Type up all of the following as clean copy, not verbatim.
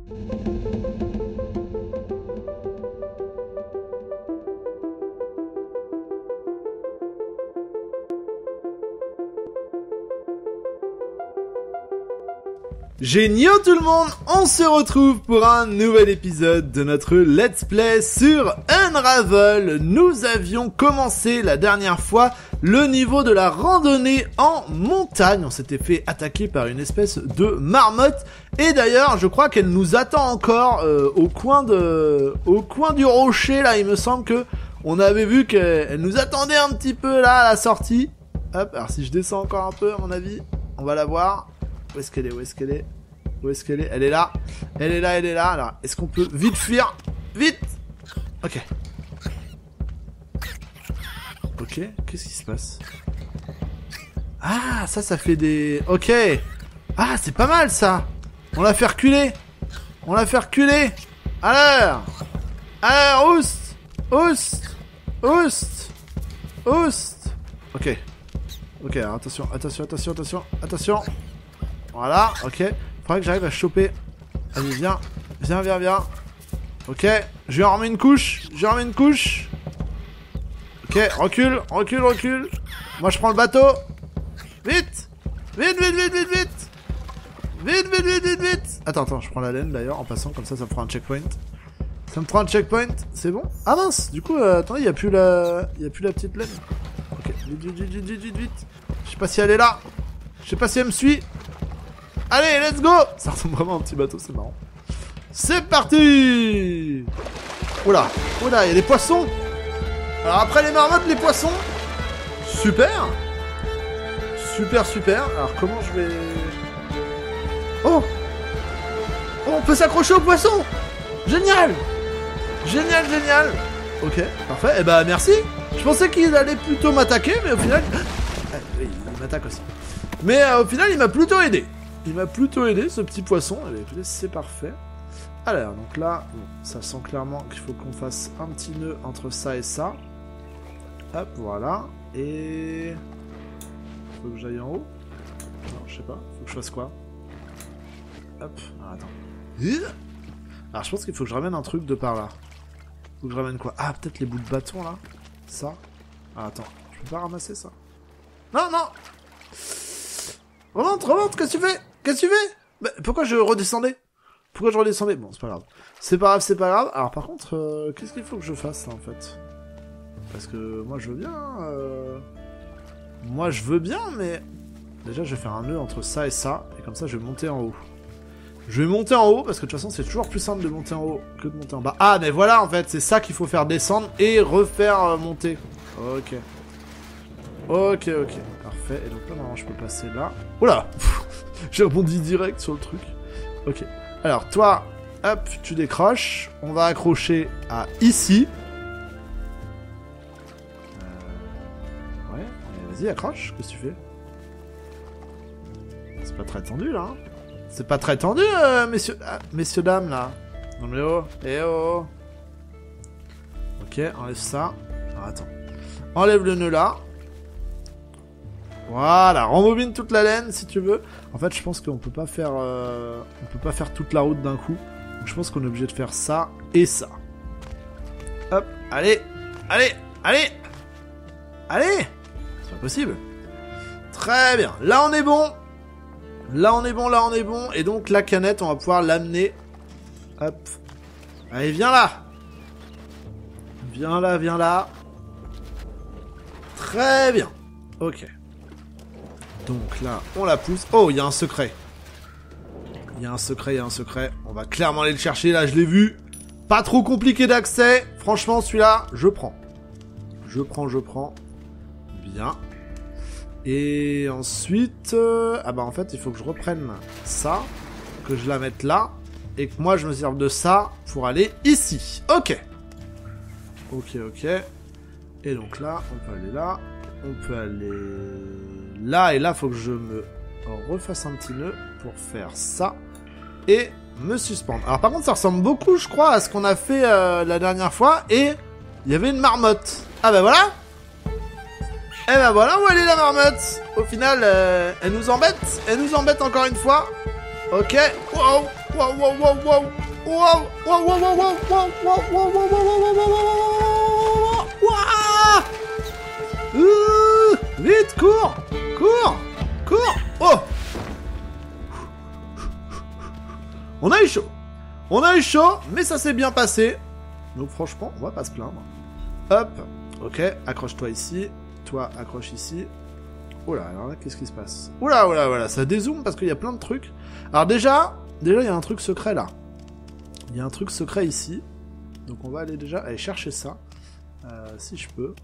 Génial tout le monde, on se retrouve pour un nouvel épisode de notre Let's Play sur Unravel. Nous avions commencé la dernière fois le niveau de la randonnée en montagne. On s'était fait attaquer par une espèce de marmotte. Et d'ailleurs, je crois qu'elle nous attend encore au coin du rocher. Là, il me semble que on avait vu qu'elle nous attendait un petit peu là à la sortie. Hop, alors si je descends encore un peu, à mon avis, on va la voir. Où est-ce qu'elle est? Où est-ce qu'elle est? Où est-ce qu'elle est? Elle est là. Elle est là, elle est là. Alors, est-ce qu'on peut vite fuir? Vite! Ok. Ok, qu'est-ce qui se passe? Ah, ça fait des... Ok. Ah, c'est pas mal, ça. On l'a fait reculer. On l'a fait reculer. Alors, oust. Oust. Oust. Oust. Ok. Ok, alors, attention, attention, attention, attention, attention. Voilà, ok. Faudrait que j'arrive à choper. Allez, viens. Viens, viens, viens. Ok. Je lui en remets une couche. Je lui en remets une couche. Ok, recule, recule, recule. Moi, je prends le bateau. Vite. Vite, vite, vite, vite, vite. Vite, vite, vite, vite, vite. Attends, attends, je prends la laine d'ailleurs en passant. Comme ça me fera un checkpoint. Ça me fera un checkpoint. C'est bon? Ah mince. Du coup, attendez, il y a plus la petite laine. Ok. Vite, vite, vite, vite, vite, vite. Je sais pas si elle est là. Je sais pas si elle me suit. Allez, let's go! Ça ressemble vraiment à un petit bateau, c'est marrant. C'est parti! Oula, oula, il y a des poissons! Alors après les marmottes, les poissons. Super! Super, super. Alors comment je vais... Oh! Oh, on peut s'accrocher aux poissons! Génial! Génial, génial! Ok, parfait. Eh ben, merci! Je pensais qu'il allait plutôt m'attaquer, mais au final... il m'attaque aussi. Mais au final, il m'a plutôt aidé. Il m'a plutôt aidé, ce petit poisson. Allez, c'est parfait. Alors, donc là, bon, ça sent clairement qu'il faut qu'on fasse un petit nœud entre ça et ça. Hop, voilà. Et... Faut que j'aille en haut? Non, je sais pas. Faut que je fasse quoi? Hop, alors, attends. Alors, je pense qu'il faut que je ramène un truc de par là. Faut que je ramène quoi? Ah, peut-être les bouts de bâton, là? Ça? Ah, attends. Je peux pas ramasser ça? Non, non! Remonte, remonte, qu'est-ce que tu fais? Qu'est-ce que tu fais? Bah, pourquoi je redescendais? Pourquoi je redescendais? Bon, c'est pas grave. C'est pas grave, c'est pas grave. Alors par contre, qu'est-ce qu'il faut que je fasse là en fait? Parce que moi je veux bien... Moi je veux bien, mais... Déjà je vais faire un nœud entre ça et ça. Et comme ça je vais monter en haut. Je vais monter en haut, parce que de toute façon c'est toujours plus simple de monter en haut que de monter en bas. Ah mais voilà en fait, c'est ça qu'il faut faire descendre et refaire monter. Ok. Ok, ok. Parfait. Et donc là, normalement, je peux passer là. Oula! J'ai rebondi direct sur le truc. Ok. Alors, toi, hop, tu décroches. On va accrocher à ici. Ouais. Vas-y, accroche. Qu'est-ce que tu fais? C'est pas très tendu, là. Hein, c'est pas très tendu, messieurs, dames, là. Non, mais oh. Eh oh. Ok, enlève ça. Alors, attends. Enlève le nœud là. Voilà, rembobine toute la laine si tu veux. En fait, je pense qu'on peut pas faire, toute la route d'un coup. Donc, je pense qu'on est obligé de faire ça et ça. Hop, allez, allez, allez, allez. C'est pas possible. Très bien. Là, on est bon. Là, on est bon. Là, on est bon. Et donc, la canette, on va pouvoir l'amener. Hop. Allez, viens là. Viens là, viens là. Très bien. Ok. Donc là, on la pousse. Oh, il y a un secret. Il y a un secret, il y a un secret. On va clairement aller le chercher, là, je l'ai vu. Pas trop compliqué d'accès. Franchement, celui-là, je prends. Je prends. Bien. Et ensuite... Ah bah en fait, il faut que je reprenne ça. Que je la mette là. Et que moi, je me serve de ça pour aller ici. Ok. Ok, ok. Et donc là, on peut aller là. On peut aller... Là, et là, faut que je me refasse un petit nœud pour faire ça. Et me suspendre. Alors par contre, ça ressemble beaucoup, je crois, à ce qu'on a fait la dernière fois. Et il y avait une marmotte. Ah bah voilà. Eh ben voilà où elle est la marmotte. Au final, elle nous embête. Elle nous embête encore une fois. Ok. Wow. Wow, wow, wow, wow. Wow, wow, wow, wow, wow, wow, wow, wow, wow, wow, wow, wow. Vite, cours. Cours. Cours. Oh. On a eu chaud. On a eu chaud, mais ça s'est bien passé. Donc franchement, on va pas se plaindre. Hop. Ok, accroche-toi ici. Toi, accroche ici. Oula, alors là, qu'est-ce qui se passe? Oula, oula, voilà, ça dézoome parce qu'il y a plein de trucs. Alors déjà, il y a un truc secret là. Il y a un truc secret ici. Donc on va aller déjà aller chercher ça. Si je peux.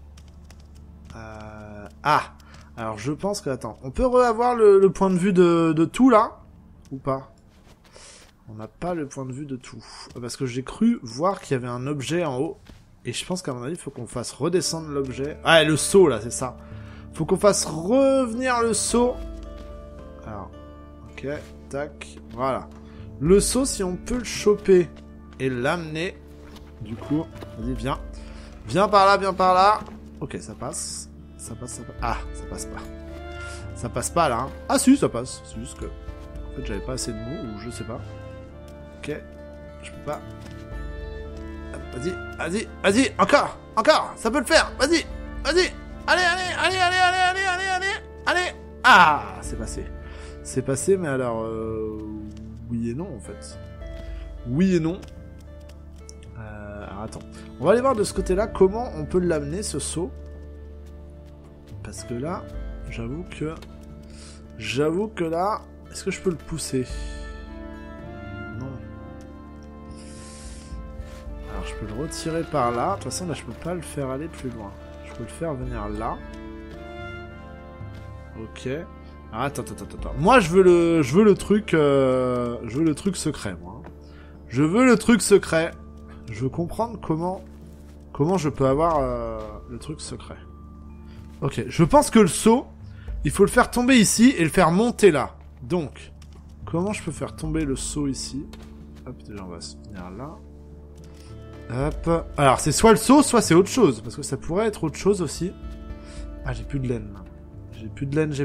Ah. Alors je pense que... Attends, on peut reavoir le point de vue de tout là? Ou pas? On n'a pas le point de vue de tout. Parce que j'ai cru voir qu'il y avait un objet en haut. Et je pense qu'à mon avis, il faut qu'on fasse redescendre l'objet. Ah, le saut là, c'est ça. Faut qu'on fasse revenir le saut. Alors, ok, tac, voilà. Le saut, si on peut le choper et l'amener, du coup, vas-y, viens. Viens par là, viens par là. Ok, ça passe. Ça passe, ça passe. Ah, ça passe pas. Ça passe pas, là. Hein. Ah si, ça passe. C'est juste que... En fait, j'avais pas assez de mots, ou je sais pas. Ok, je peux pas... Vas-y, vas-y, vas-y, encore, encore, ça peut le faire, vas-y, vas-y. Allez, allez, allez, allez, allez, allez, allez, allez, allez. Ah, c'est passé. C'est passé, mais alors... Oui et non, en fait. Oui et non. Alors, attends. On va aller voir de ce côté-là comment on peut l'amener, ce saut. Parce que là, j'avoue que... là... Est-ce que je peux le pousser? Non. Alors, je peux le retirer par là. De toute façon, là, je peux pas le faire aller plus loin. Je peux le faire venir là. Ok. Ah, attends. Moi, je veux le truc secret, moi. Je veux le truc secret. Je veux comprendre comment je peux avoir le truc secret. Ok. Je pense que le saut, il faut le faire tomber ici et le faire monter là. Donc, comment je peux faire tomber le saut ici? Hop, déjà, on va se venir là. Hop. Alors, c'est soit le saut, soit c'est autre chose. Parce que ça pourrait être autre chose aussi. Ah, j'ai plus de laine. J'ai plus de laine.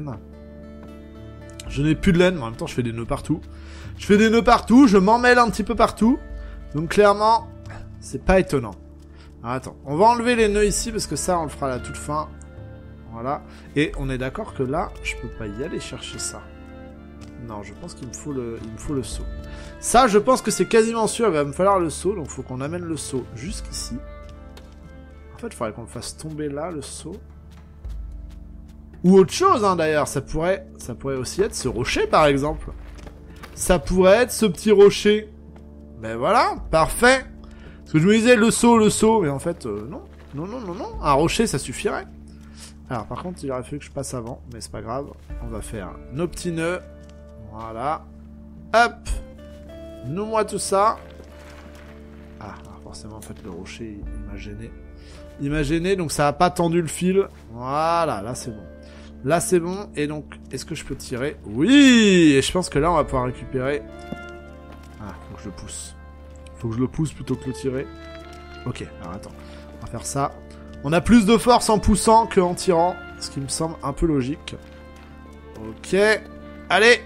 Je n'ai plus de laine, mais en même temps, je fais des nœuds partout. Je m'en mêle un petit peu partout. Donc, clairement, c'est pas étonnant. Alors, attends. On va enlever les nœuds ici, parce que ça, on le fera à la toute fin. Voilà. Et on est d'accord que là, je peux pas y aller chercher ça. Non, je pense qu'il me faut le saut. Ça, je pense que c'est quasiment sûr, il va me falloir le saut, donc il faut qu'on amène le saut jusqu'ici. En fait, il faudrait qu'on le fasse tomber là, le saut. Ou autre chose, hein, d'ailleurs, ça pourrait aussi être ce rocher, par exemple. Ça pourrait être ce petit rocher. Ben voilà, parfait. Parce que je me disais, le saut, mais en fait, non. Non. Un rocher, ça suffirait. Alors, par contre, il aurait fallu que je passe avant, mais c'est pas grave. On va faire nos petits nœuds. Voilà. Hop. Noue-moi tout ça. Ah, alors forcément, en fait, le rocher, il m'a gêné. Il m'a gêné, donc ça a pas tendu le fil. Voilà, là, c'est bon. Là, c'est bon. Et donc, est-ce que je peux tirer? Oui. Et je pense que là, on va pouvoir récupérer... Ah, faut que je le pousse. Faut que je le pousse plutôt que le tirer. Ok, alors attends. On va faire ça. On a plus de force en poussant qu'en tirant. Ce qui me semble un peu logique. Ok. Allez.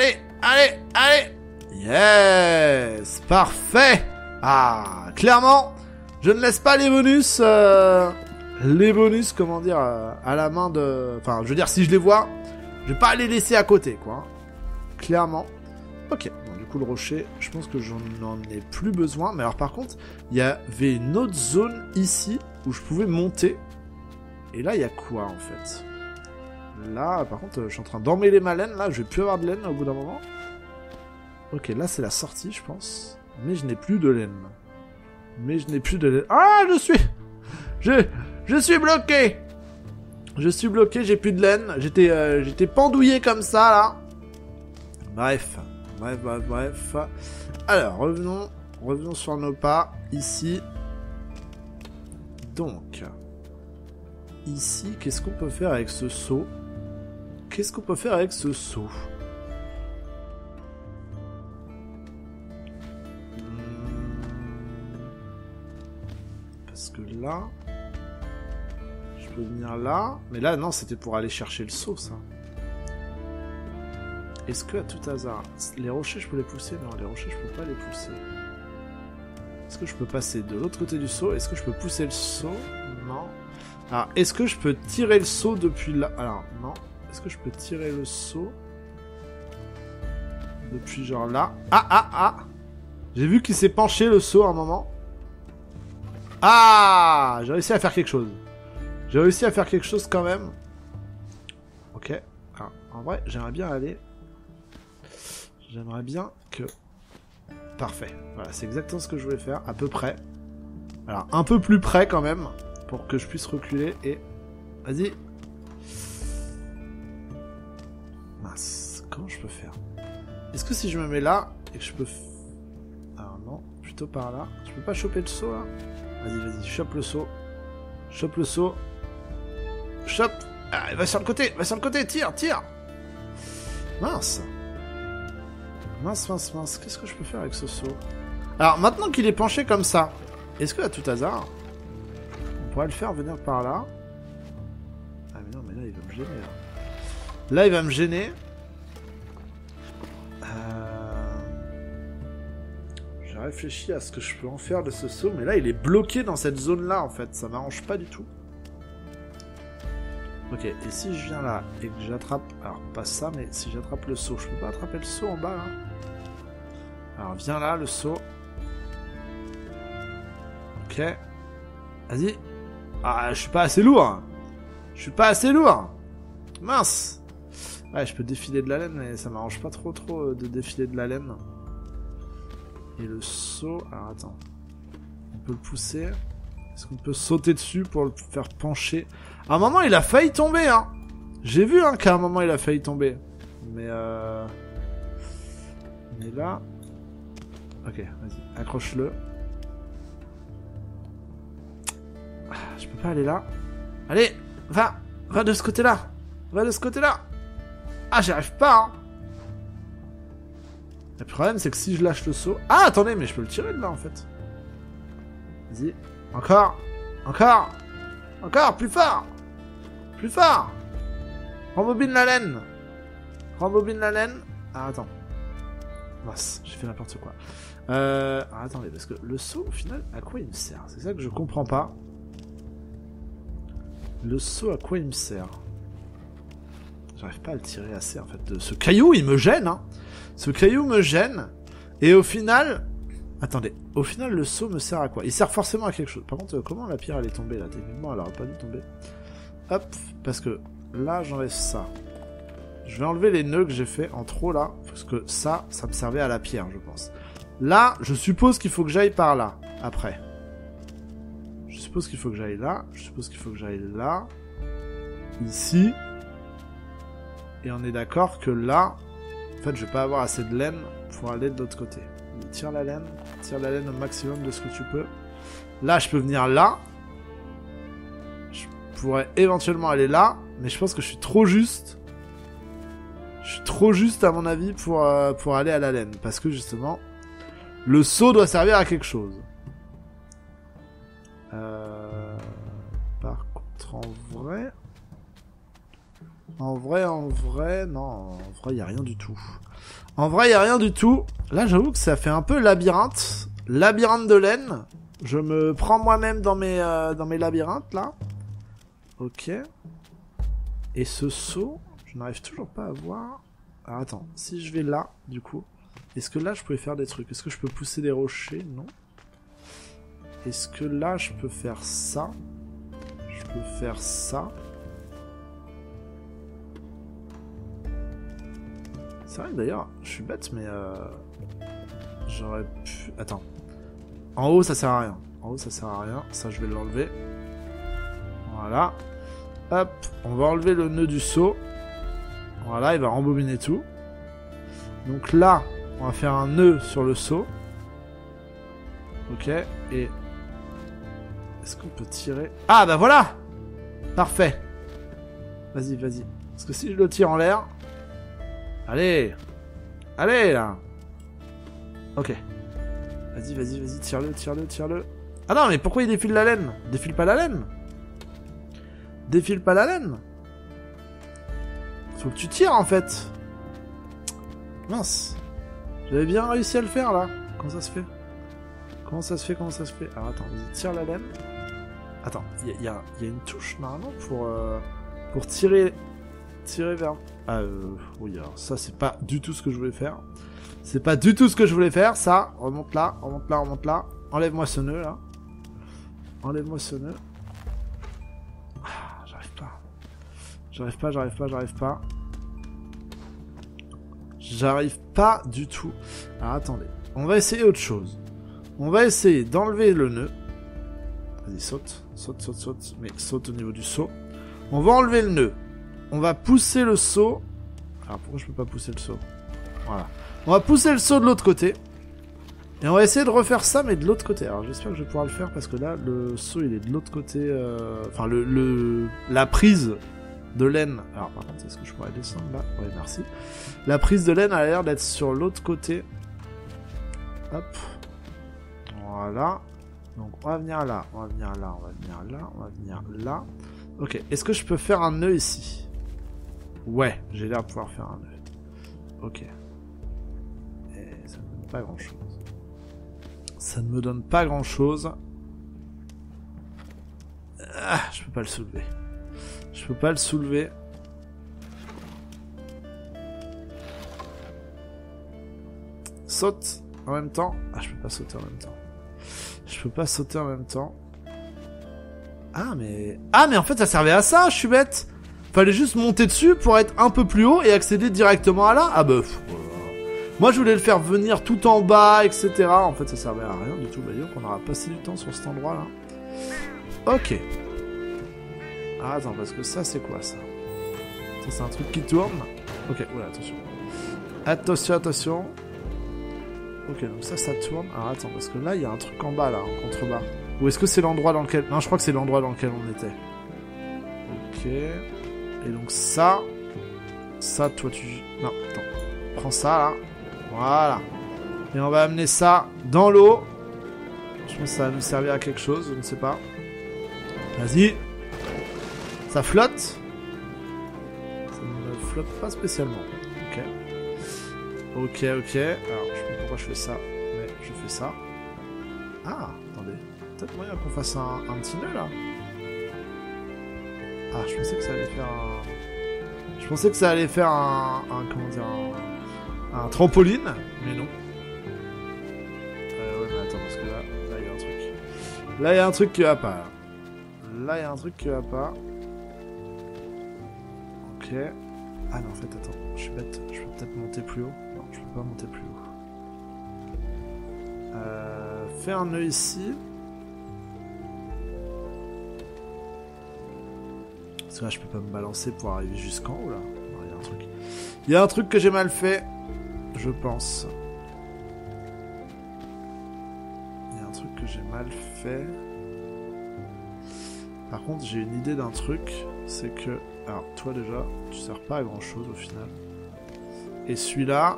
Yes. Parfait. Ah, clairement, je ne laisse pas les bonus, comment dire, à la main de... Enfin, je veux dire, si je les vois, je vais pas les laisser à côté, quoi. Clairement. Ok, bon, du coup, le rocher, je pense que j'en ai plus besoin. Mais alors, par contre, il y avait une autre zone ici où je pouvais monter. Et là, il y a quoi, en fait? Là, par contre, je suis en train d'emmêler ma laine, là. Je vais plus avoir de laine, au bout d'un moment. Ok, là, c'est la sortie, je pense. Mais je n'ai plus de laine. Ah, je suis bloqué. J'ai plus de laine. J'étais pendouillé comme ça, là. Bref. Alors, revenons sur nos pas. Ici. Donc. Ici, qu'est-ce qu'on peut faire avec ce seau? Parce que là... Je peux venir là... Mais là, non, c'était pour aller chercher le seau, ça. est-ce que à tout hasard, les rochers je peux les pousser? Non, les rochers je peux pas les pousser. Est-ce que je peux passer de l'autre côté du seau? Est-ce que je peux pousser le seau? Non. Alors, est-ce que je peux tirer le seau depuis là? Alors, non. Est-ce que je peux tirer le seau depuis genre là? Ah! J'ai vu qu'il s'est penché le seau à un moment. Ah! J'ai réussi à faire quelque chose. J'ai réussi à faire quelque chose quand même. Ok. Alors, en vrai, j'aimerais bien aller... J'aimerais bien que... Parfait. Voilà, c'est exactement ce que je voulais faire, à peu près. Alors, un peu plus près quand même, pour que je puisse reculer et... Vas-y. Mince, comment je peux faire? Est-ce que si je me mets là, et que je peux... Alors non, plutôt par là. Je peux pas choper le seau, là? Vas-y, chope le seau. Chope le seau. Chope. Ah, va sur le côté, tire! Mince. Mince. Qu'est-ce que je peux faire avec ce seau? Alors, maintenant qu'il est penché comme ça, est-ce que à tout hasard, on pourrait le faire venir par là? Ah mais non, mais là, il va me gêner. Là, il va me gêner. J'ai réfléchi à ce que je peux en faire de ce seau, mais là, il est bloqué dans cette zone-là, en fait. Ça m'arrange pas du tout. Ok, et si je viens là, et que j'attrape... Alors, pas ça, mais si j'attrape le seau, je peux pas attraper le seau en bas, là? Alors, viens là, le seau. Ok. Vas-y. Ah, je suis pas assez lourd. Mince. Ouais, je peux défiler de la laine, mais ça m'arrange pas trop de défiler de la laine. Et le seau... Alors, attends. On peut le pousser. Est-ce qu'on peut sauter dessus pour le faire pencher? À un moment, il a failli tomber, hein. J'ai vu, hein, qu'à un moment, il a failli tomber. Mais là... Ok, vas-y, accroche-le. Ah, je peux pas aller là. Allez, va de ce côté-là. Ah, j'y arrive pas, hein. Le problème, c'est que si je lâche le seau... Ah, attendez, mais je peux le tirer de là, en fait. Vas-y, encore, plus fort. Rembobine la laine. Ah, attends. Mince, j'ai fait n'importe quoi. Attendez, parce que le seau, au final, à quoi il me sert? C'est ça que je comprends pas. Le seau, à quoi il me sert? J'arrive pas à le tirer assez, en fait. Ce caillou, il me gêne, hein. Et au final... Attendez, au final, le seau me sert à quoi? Il sert forcément à quelque chose. Par contre, comment la pierre, elle est tombée, là? Techniquement, elle aurait pas dû tomber. Hop, parce que là, j'enlève ça. Je vais enlever les nœuds que j'ai fait en trop, là. Parce que ça me servait à la pierre, je pense. Là, je suppose qu'il faut que j'aille par là, après. Je suppose qu'il faut que j'aille là. Ici. Et on est d'accord que là... En fait, je vais pas avoir assez de laine pour aller de l'autre côté. Tire la laine au maximum de ce que tu peux. Là, je peux venir là. Je pourrais éventuellement aller là, mais je pense que je suis trop juste. À mon avis pour aller à la laine, parce que justement, le seau doit servir à quelque chose. Par contre, en vrai, non, il y a rien du tout. Là, j'avoue que ça fait un peu labyrinthe de laine. Je me prends moi-même dans mes labyrinthes, là. Ok. Et ce seau, je n'arrive toujours pas à voir. Alors, attends. Si je vais là, du coup, est-ce que là, je pouvais faire des trucs? Est-ce que je peux pousser des rochers? Non. Est-ce que là, je peux faire ça? Je peux faire ça. C'est vrai, d'ailleurs, je suis bête, mais j'aurais pu... Attends. En haut, ça sert à rien. Ça, je vais l'enlever. Voilà. Hop, on va enlever le nœud du seau. Voilà, il va rembobiner tout. Donc là, on va faire un nœud sur le seau. Ok, et... Est-ce qu'on peut tirer... Ah, bah voilà! Parfait. Vas-y. Parce que si je le tire en l'air... Allez, là. Ok. Vas-y, tire-le. Ah non, mais pourquoi il défile la laine? Défile pas la laine. Faut que tu tires, en fait. Mince. J'avais bien réussi à le faire, là. Comment ça se fait? Comment ça se fait? Alors, attends, vas-y, tire la laine. Attends, il y a une touche, normalement, pour tirer vers... Ah, oui, alors, ça, c'est pas du tout ce que je voulais faire. C'est pas du tout ce que je voulais faire, ça. Remonte là. Enlève-moi ce nœud, là. Enlève-moi ce nœud. Ah, j'arrive pas. J'arrive pas du tout. Alors, attendez. On va essayer autre chose. On va essayer d'enlever le nœud. Vas-y, saute. Mais saute au niveau du saut. On va enlever le nœud. On va pousser le saut. Alors, pourquoi je peux pas pousser le saut? Voilà. On va pousser le saut de l'autre côté. Et on va essayer de refaire ça, mais de l'autre côté. Alors, j'espère que je vais pouvoir le faire, parce que là, le saut, il est de l'autre côté. Enfin, la prise de laine. Alors, par contre, est-ce que je pourrais descendre là? Ouais, merci. La prise de laine a l'air d'être sur l'autre côté. Hop. Voilà. Donc, on va venir là. Ok. Est-ce que je peux faire un nœud ici? Ouais, j'ai l'air de pouvoir faire un nœud. Ok. Et ça ne me donne pas grand-chose. Ah, je peux pas le soulever. Saute en même temps. Ah, je peux pas sauter en même temps. Ah, mais en fait, ça servait à ça, je suis bête. Fallait juste monter dessus pour être un peu plus haut et accéder directement à là. Ah bah, moi je voulais le faire venir tout en bas, etc. En fait, ça servait à rien du tout. Bah, donc on aura passé du temps sur cet endroit-là. Ok. Ah, attends, parce que ça, c'est quoi, ça? Ça, c'est un truc qui tourne. Ok, voilà, attention. Ok, donc ça tourne. Alors, attends, parce que là, il y a un truc en bas, là, en contrebas. Ou est-ce que c'est l'endroit dans lequel... Non, je crois que c'est l'endroit dans lequel on était. Ok... Et donc ça, toi tu... Non, attends. Prends ça là. Voilà. Et on va amener ça dans l'eau. Je pense que ça va nous servir à quelque chose, je ne sais pas. Vas-y. Ça flotte. Ça ne flotte pas spécialement. Ok. Alors, je sais pas pourquoi je fais ça, mais je fais ça. Ah, attendez. Peut-être moyen qu'on fasse un petit nœud là. Ah, je pensais que ça allait faire un comment dire, un trampoline, mais non. Ouais, mais attends, parce que là, il y a un truc. Là, il y a un truc qui va pas. Ok. Ah non, en fait, attends, je suis bête. Je peux peut-être monter plus haut. Non, je peux pas monter plus haut. Fais un nœud ici. Parce que là, je peux pas me balancer pour arriver jusqu'en haut, là. Non, il y a un truc. Il y a un truc que j'ai mal fait, je pense. Par contre, j'ai une idée d'un truc. C'est que... Alors, toi, déjà, tu sers pas à grand-chose, au final. Et celui-là...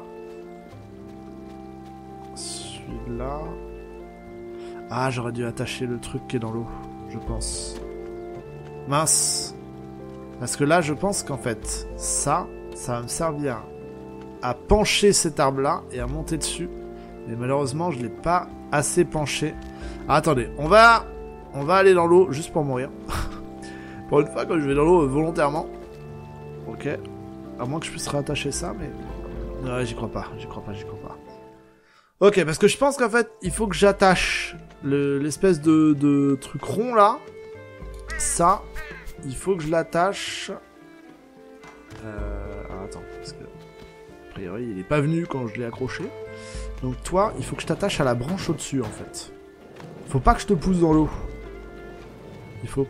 Ah, j'aurais dû attacher le truc qui est dans l'eau, je pense. Mince. Parce que là, je pense qu'en fait, ça va me servir à pencher cet arbre-là et à monter dessus. Mais malheureusement, je l'ai pas assez penché. Ah, attendez, on va aller dans l'eau juste pour mourir. Pour une fois, quand je vais dans l'eau volontairement. Ok. À moins que je puisse réattacher ça, mais... Ouais, j'y crois pas. Ok, parce que je pense qu'en fait, il faut que j'attache l'espèce de truc rond, là. Ça... Il faut que je l'attache. Alors attends, parce que a priori il est pas venu quand je l'ai accroché. Donc toi, il faut que je t'attache à la branche au-dessus en fait. Faut pas que je te pousse dans l'eau. Ok,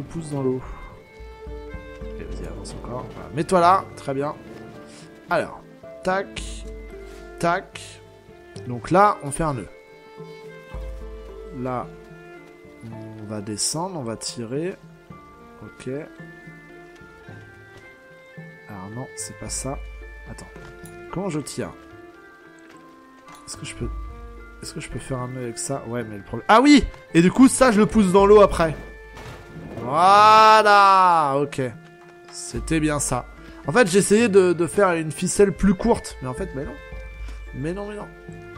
vas-y, avance encore. Voilà. Mets-toi là, très bien. Alors, tac, tac. Donc là, on fait un nœud. Là, on va descendre, on va tirer. Ok. Alors non, c'est pas ça. Attends. Comment je tire? Est-ce que je peux faire un nœud avec ça? Ouais, mais le problème... Ah oui! Et du coup, ça, je le pousse dans l'eau après. Voilà! Ok. C'était bien ça. En fait, j'essayais de faire une ficelle plus courte. Mais en fait, mais non. Mais non, mais non.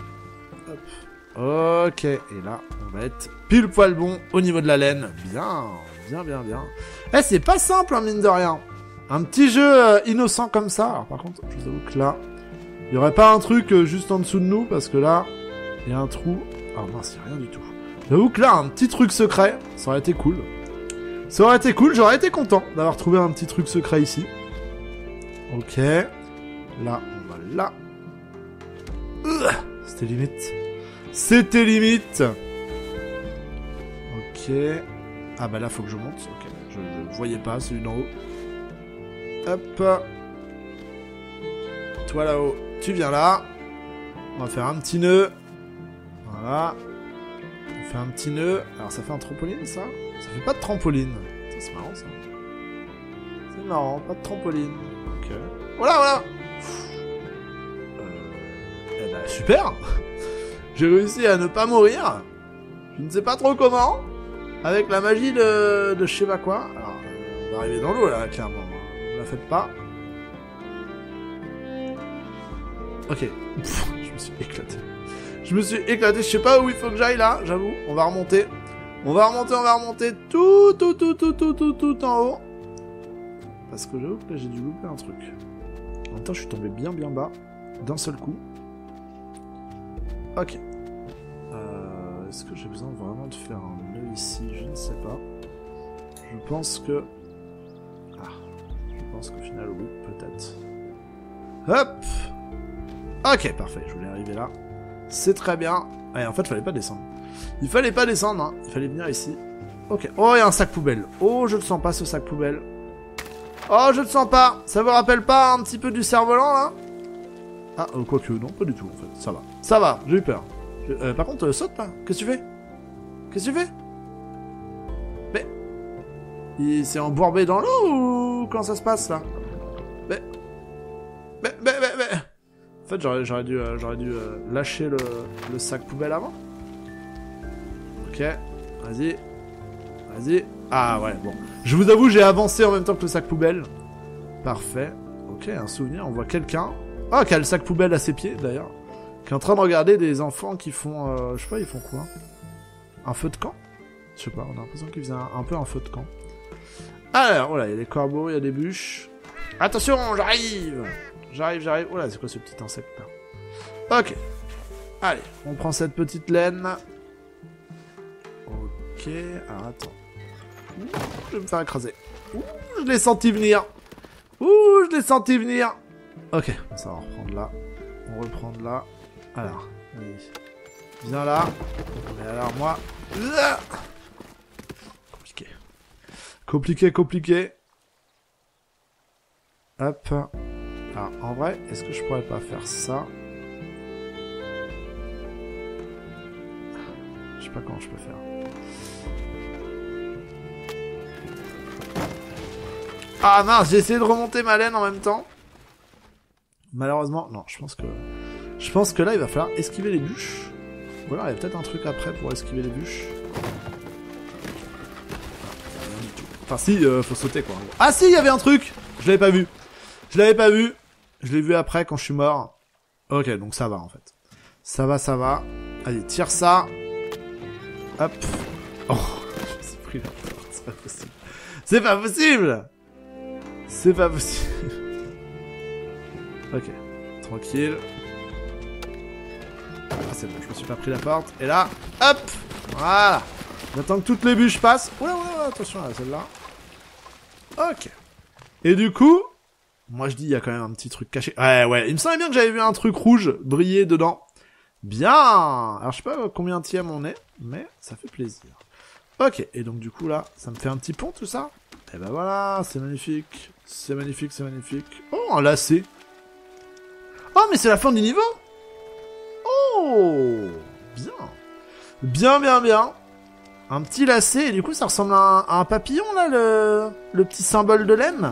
Hop. Ok, et là, on va être pile poil bon au niveau de la laine. Bien, bien, bien, bien. Eh, c'est pas simple, hein, mine de rien. Un petit jeu innocent comme ça. Alors par contre, je vous avoue que là, il y aurait pas un truc juste en dessous de nous, parce que là, il y a un trou. Ah mince, il y a rien du tout. J'avoue que là, un petit truc secret, ça aurait été cool. Ça aurait été cool, j'aurais été content d'avoir trouvé un petit truc secret ici. Ok. Là, on va là. C'était limite. C'était limite. Ok. Ah bah là, faut que je monte. Ok. Je voyais pas, c'est une en haut. Hop. Toi là-haut, tu viens là. On va faire un petit nœud. Voilà. On fait un petit nœud. Alors ça fait un trampoline, ça? Ça fait pas de trampoline. C'est marrant, ça. C'est marrant, pas de trampoline. Ok. Voilà, voilà. Eh ben, super. J'ai réussi à ne pas mourir. Je ne sais pas trop comment. Avec la magie de je sais pas quoi. Alors, on va arriver dans l'eau, là, clairement. Ne la faites pas. Ok. Je me suis éclaté. Je me suis éclaté. Je sais pas où il faut que j'aille, là, j'avoue. On va remonter. On va remonter tout en haut. Parce que j'avoue que là, j'ai dû louper un truc. En même temps, je suis tombé bien bas. D'un seul coup. Ok. Est-ce que j'ai besoin vraiment de faire un nœud ici? Je ne sais pas. Je pense que... Ah. Je pense qu'au final, oui, peut-être. Hop. Ok, parfait. Je voulais arriver là. C'est très bien. Allez, en fait, fallait pas descendre. Il fallait pas descendre, hein. Il fallait venir ici. Ok. Oh, il y a un sac poubelle. Oh, je le sens pas, ce sac poubelle. Oh, je le sens pas. Ça vous rappelle pas un petit peu du cerf-volant, là? Ah, quoique, non, pas du tout, en fait. Ça va. Ça va, j'ai eu peur. Par contre, saute, là. Qu'est-ce que tu fais? Qu'est-ce que tu fais? Mais... Il s'est embourbé dans l'eau ou... Comment ça se passe, là? Mais... En fait, j'aurais dû lâcher le sac poubelle avant. Ok, vas-y. Vas-y. Ah ouais, bon. Je vous avoue, j'ai avancé en même temps que le sac poubelle. Parfait. Ok, un souvenir, on voit quelqu'un. Ah, qui a le sac poubelle à ses pieds, d'ailleurs. Qui est en train de regarder des enfants qui font... je sais pas, ils font quoi? Un feu de camp? Je sais pas, on a l'impression qu'ils faisaient un peu un feu de camp. Alors, voilà, il y a des corbeaux, il y a des bûches. Attention, j'arrive! J'arrive. Oh là, c'est quoi ce petit insecte là? Ok. Allez, on prend cette petite laine. Ok. Alors attends. Ouh, je vais me faire écraser. Ouh, je l'ai senti venir. Ok, ça va reprendre là. On reprend de là. Alors, allez. Viens là. Et alors moi. Là. Compliqué. Hop. Alors, en vrai, est-ce que je pourrais pas faire ça? Je sais pas comment je peux faire. Ah mince, j'ai essayé de remonter ma laine en même temps. Malheureusement, non, je pense que là, il va falloir esquiver les bûches. Ou alors, il y a peut-être un truc après pour esquiver les bûches. Enfin, si, faut sauter, quoi. Ah si, il y avait un truc! Je l'avais pas vu. Je l'ai vu après, quand je suis mort. Ok, donc ça va, en fait. Ça va. Allez, tire ça. Hop. Oh, je me suis pris la porte, c'est pas possible. Ok, tranquille. Ah, c'est bon, je me suis pas pris la porte. Et là, hop. Voilà. J'attends que toutes les bûches passent. Ouais, attention à celle-là. Ok. Et du coup... Moi je dis il y a quand même un petit truc caché. Ouais, il me semblait bien que j'avais vu un truc rouge briller dedans. Bien. Alors je sais pas combien tième on est, mais ça fait plaisir. Ok, et donc du coup là, ça me fait un petit pont tout ça. Et ben voilà, c'est magnifique. Oh, un lacet. Oh, mais c'est la fin du niveau. Oh, bien. Un petit lacet, et du coup ça ressemble à un papillon là, le petit symbole de laine.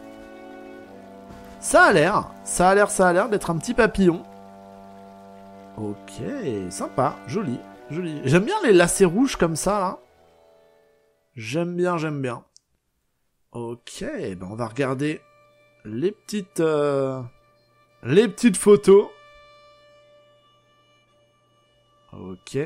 Ça a l'air d'être un petit papillon. Ok, sympa, joli. J'aime bien les lacets rouges comme ça, là. J'aime bien. Ok, ben on va regarder les petites photos. Ok.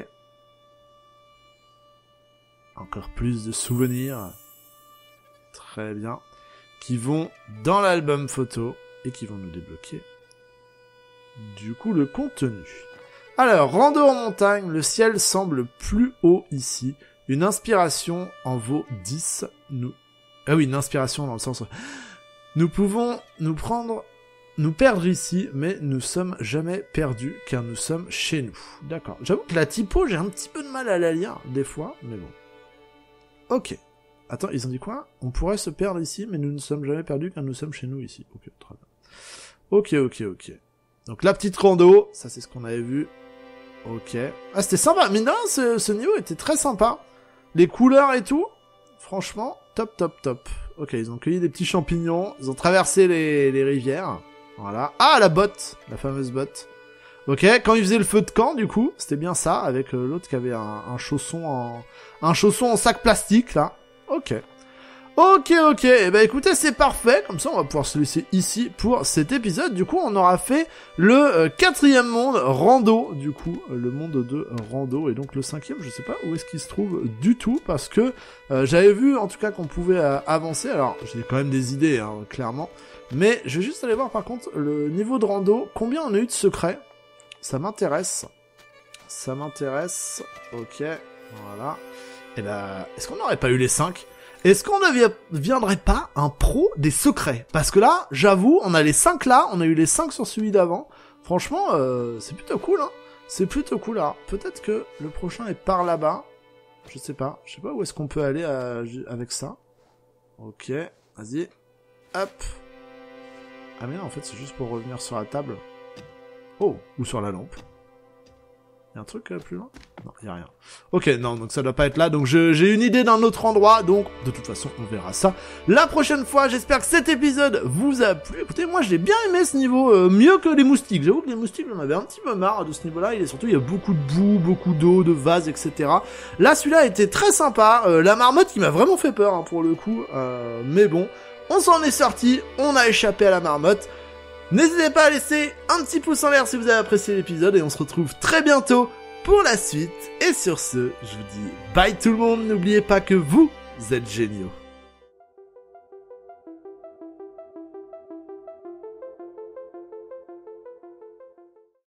Encore plus de souvenirs. Très bien. Qui vont dans l'album photo et qui vont nous débloquer du coup le contenu. Alors, rando en montagne, le ciel semble plus haut ici. Une inspiration en vaut 10. Ah oui, une inspiration dans le sens... Nous pouvons nous perdre ici, mais nous sommes jamais perdus, car nous sommes chez nous. D'accord. J'avoue que la typo, j'ai un petit peu de mal à la lire, des fois, mais bon. Ok. Attends, ils ont dit quoi? On pourrait se perdre ici, mais nous ne sommes jamais perdus, car nous sommes chez nous ici. Ok, très bien. Ok. Donc la petite rando, ça c'est ce qu'on avait vu. Ok. Ah, c'était sympa. Mine de rien, ce niveau était très sympa. Les couleurs et tout, franchement, top. Ok, ils ont cueilli des petits champignons, ils ont traversé les rivières. Voilà. Ah, la botte, la fameuse botte. Ok, quand ils faisaient le feu de camp, du coup, c'était bien ça, avec l'autre qui avait un chausson en sac plastique, là. Ok. Eh ben écoutez, c'est parfait. Comme ça, on va pouvoir se laisser ici pour cet épisode. Du coup, on aura fait le 4e monde, rando. Du coup, le monde de rando. Et donc le 5e, je sais pas où est-ce qu'il se trouve du tout. Parce que j'avais vu, en tout cas, qu'on pouvait avancer. Alors, j'ai quand même des idées, hein, clairement. Mais je vais juste aller voir, par contre, le niveau de rando. Combien on a eu de secrets? Ça m'intéresse. Ok, voilà. Et ben, est-ce qu'on n'aurait pas eu les 5? Est-ce qu'on ne deviendrait pas un pro des secrets? Parce que là, j'avoue, on a les 5 là, on a eu les 5 sur celui d'avant. Franchement, c'est plutôt cool, hein. C'est plutôt cool. Alors, peut-être que le prochain est par là-bas. Je sais pas où est-ce qu'on peut aller avec ça. Ok, vas-y. Hop. Ah mais non, en fait, c'est juste pour revenir sur la table. Oh, ou sur la lampe. Y'a un truc plus loin? Non, y'a rien. Ok, non, donc ça doit pas être là. Donc j'ai une idée d'un autre endroit. Donc, de toute façon, on verra ça la prochaine fois. J'espère que cet épisode vous a plu. Écoutez, moi, j'ai bien aimé ce niveau. Mieux que les moustiques. J'avoue que les moustiques, j'en avais un petit peu marre de ce niveau-là. Il y a beaucoup de boue, beaucoup d'eau, de vases, etc. Là, celui-là était très sympa. La marmotte qui m'a vraiment fait peur, hein, pour le coup. Mais bon, on s'en est sorti. On a échappé à la marmotte. N'hésitez pas à laisser un petit pouce en l'air si vous avez apprécié l'épisode et on se retrouve très bientôt pour la suite. Et sur ce, je vous dis bye tout le monde, n'oubliez pas que vous êtes géniaux.